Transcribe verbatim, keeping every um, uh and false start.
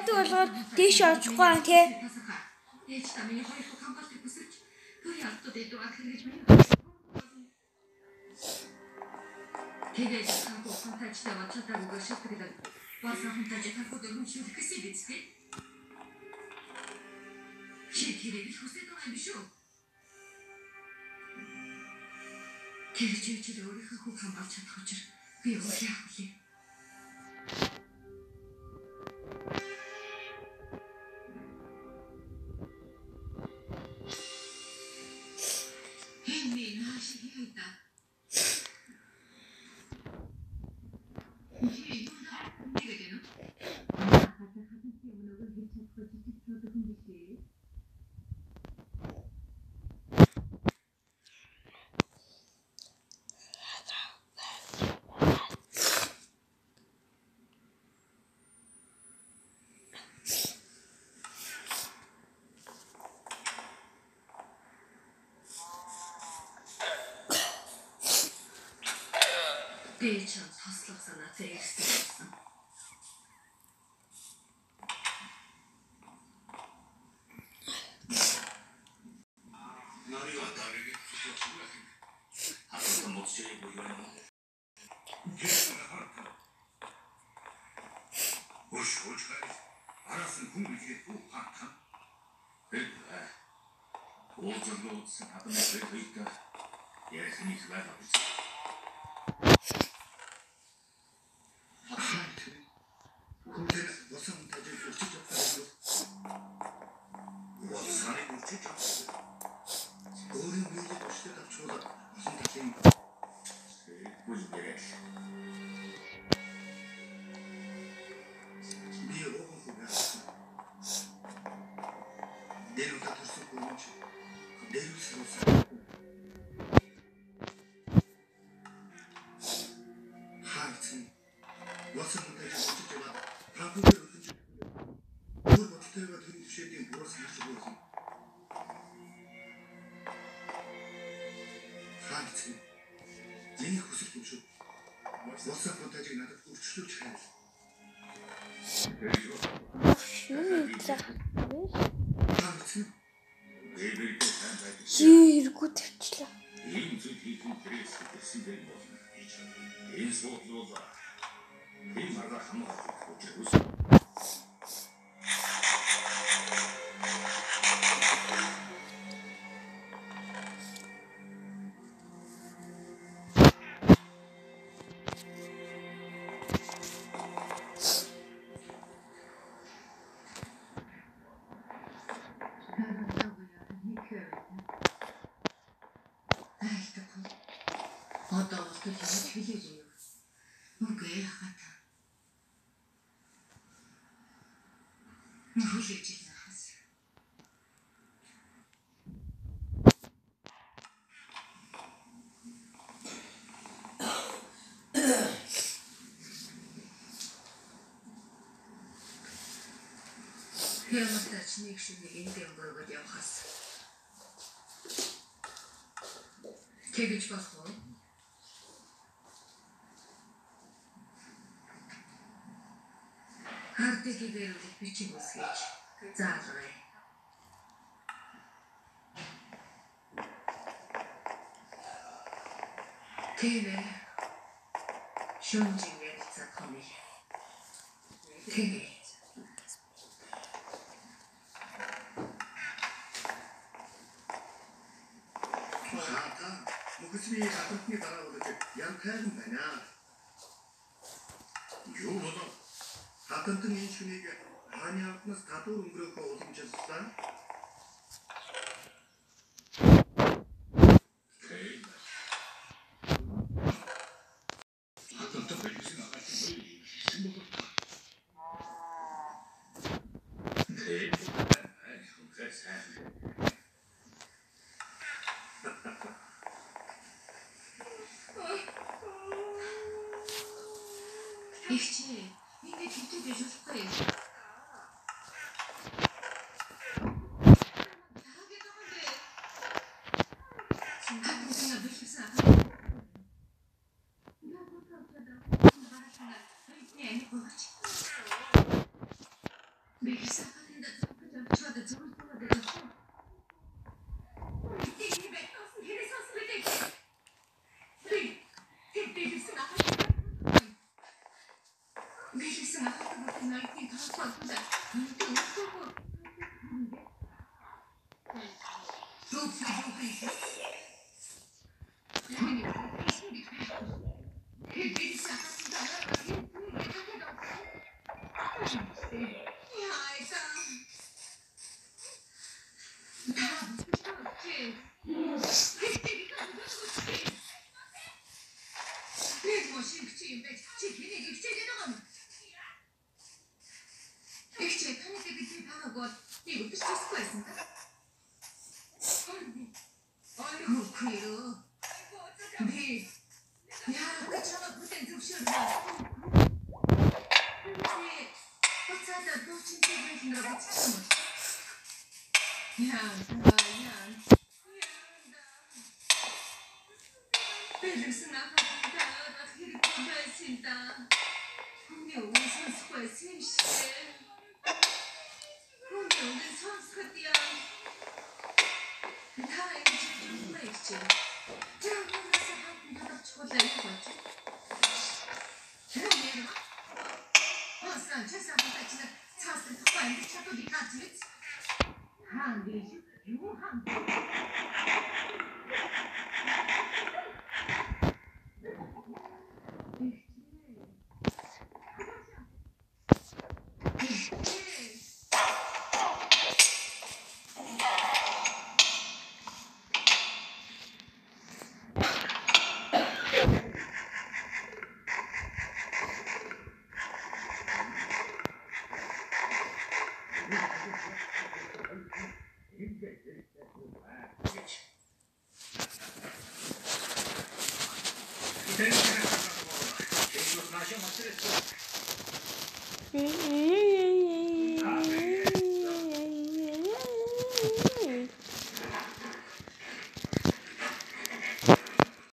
хайдаг болгоод дээш орчихгүй аа тий. Ээж та миний хоёрыг хамгаалахыг хүсэж төрийн автод идваг хэрэгж байна. Тэгээд хамт ухаантайчтай болчихдаг шалтгаалдаг. Бас хамтайч хамт өргөмжлөх гэсэн биз дээ. Чи тэрийг хүсэж байгаа юм биш үү? Тэр чигээр өөрийнхөө хүүг хамгаалж чадах учраас би юу яах вэ? Дэйч хаслах санаа зэвссэн. Нарыг атарыг суслах. Хатсан моцчийг буюу. Ош ош хай. Арасан хүмүлээ ухаатан. Ээ. Оозоос хатан мэтрийка. Ярихний хваа. Иргүү тавьчлаа. Энэ зүйл хийх интерес гэсэн юм байна. Энэ суудлууд энэ марга хамгаалах учраас Хэмтэж нэг шиг энд өнгөрөөд явахаас. Тэгэж болох уу? Хардыг ibэрүүлэх бичиг үсгэж заалгая. Тэгээ шүнжин ярилцах юм. Тэгээ Мөхсний хатны дараагаар ян тайван байна. Юу болоо? Хатантын энэ шүнийг хааны арднаас татвар өнгөрөөхөө уламжилсан. Хатантын бэлгсэн агаас юм бол. Ээ, хэсэг. Ихчи, энэ төвтэй гэж болохгүй. Meclis afatında çadır çadır çadır çadır. İstediğini bekliyorsun. Renesans bedeli. Tek tek meclisin afatında. Meclisin afatında bakımlar ettiği tahsil altında. Unutun unutun. Çok sıcak çok iyi. Yani işin bitmez. Tek meclisin afatında. Belirsin aklımda akhiri kudasında 분명히 선수가 셋이 분명히 선수가 뛰어 다행히 좀 있지 저러면서 한번 하다 죽었다 이거지 그러면 어선 최사보다 지금 차스 특파인데 차도 니까지 한개지 유한 음.